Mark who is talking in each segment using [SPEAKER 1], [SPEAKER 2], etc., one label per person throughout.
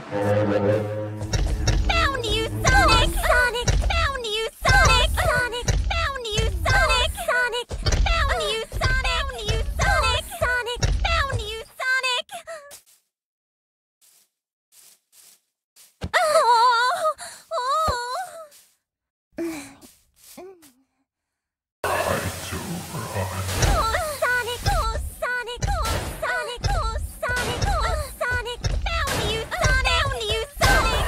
[SPEAKER 1] Found you, Sonic! Sonic! Found you, Sonic! Sonic! Found you, Sonic! Sonic! Found you, Sonic! Found you, Sonic! Sonic! Found you, Sonic! Sonic! Oh, Sonic! Oh, Sonic! Oh, Sonic! Oh, Sonic! Found you, Sonic! Found you, Sonic!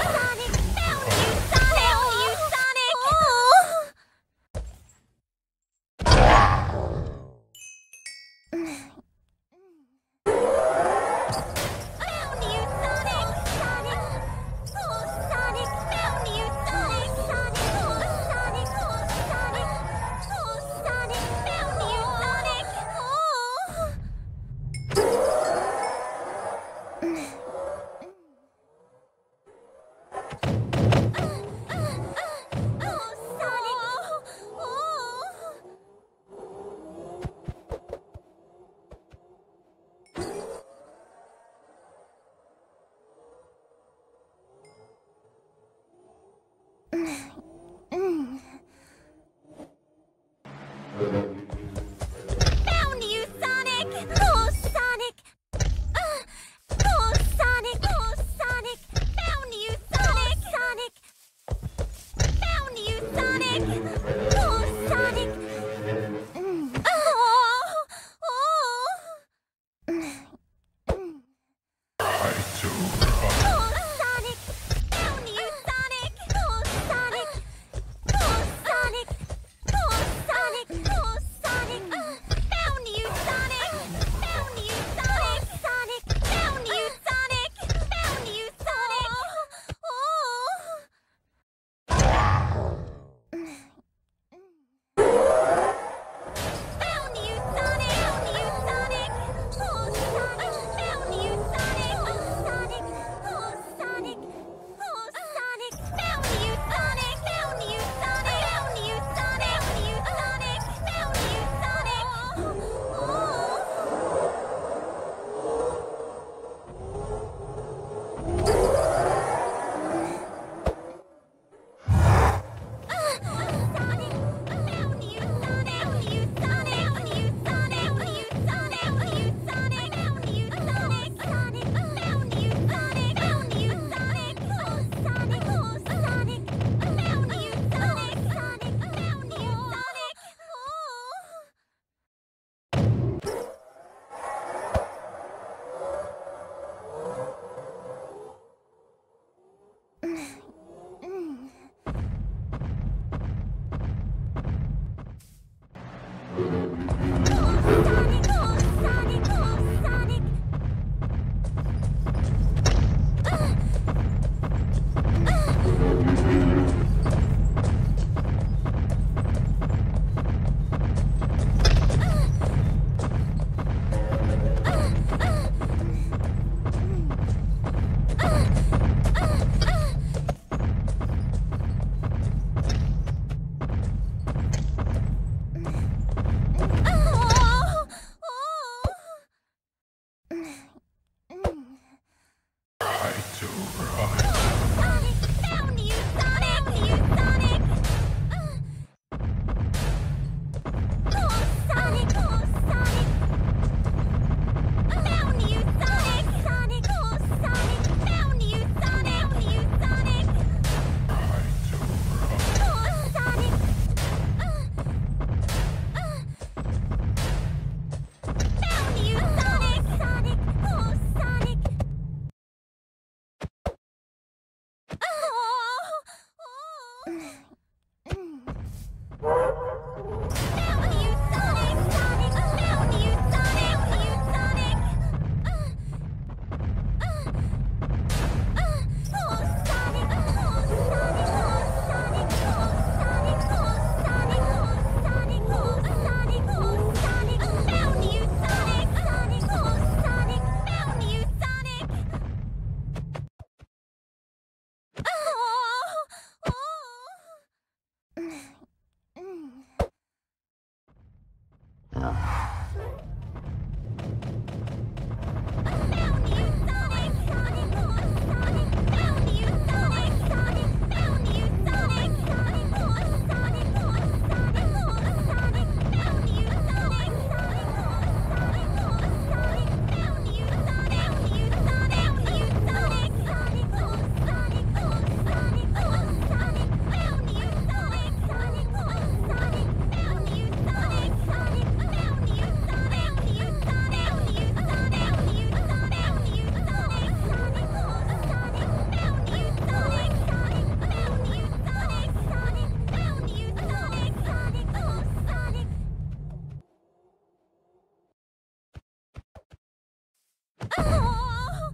[SPEAKER 1] Oh,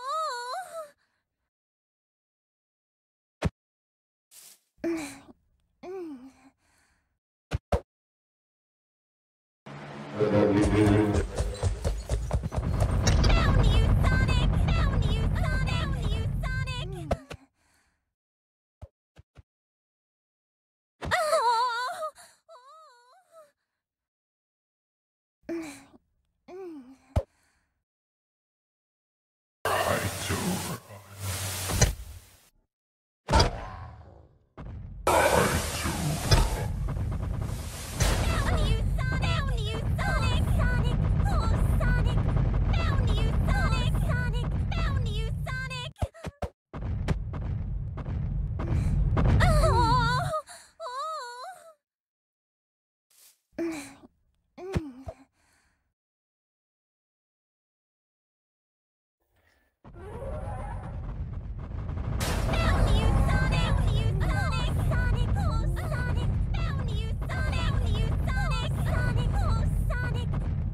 [SPEAKER 1] Found you, Sonic! Found you, Sonic! Found you, Sonic! Found you, Sonic! Found you, Sonic! Sonic! Oh, Sonic! Found you, Sonic! Sonic! Found you, Sonic! Found you, Sonic! Found you, Sonic! Sonic! Oh, Sonic! Found you, Sonic! Found you, Sonic! Sonic! Oh, Sonic!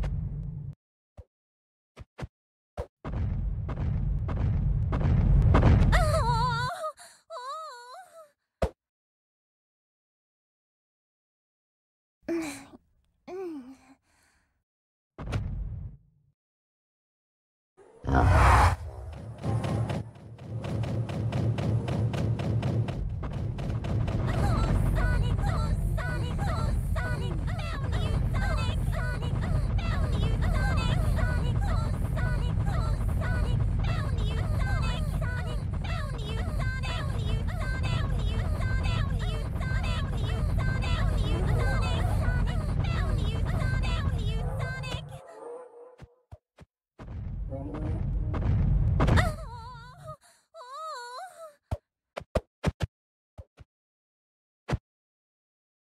[SPEAKER 1] Sonic! Oh, Sonic! Oh, Sonic! Found you, Sonic! Sonic! Found you, Sonic! Sonic! Oh, Sonic! Oh, Sonic! Found you, Sonic! Sonic! Found you, Sonic! Found you, Sonic! Found you, Sonic! Found you, Sonic! Found you, Sonic! Found you, Sonic! Sonic! Found you, Sonic! Found you, Sonic!